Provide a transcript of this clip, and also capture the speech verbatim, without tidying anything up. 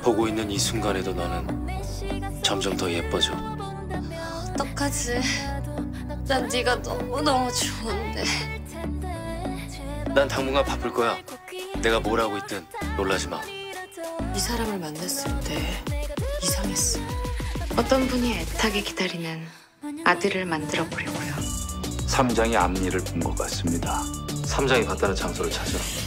보고 있는 이 순간에도 너는 점점 더 예뻐져. 어떡하지? 난 네가 너무너무 좋은데. 난 당분간 바쁠 거야. 내가 뭘 하고 있든 놀라지 마. 이 사람을 만났을 때 이상했어. 어떤 분이 애타게 기다리는 아들을 만들어 보려고요. 삼장이 앞니를 본 것 같습니다. 삼장이 갔다는 장소를 찾아.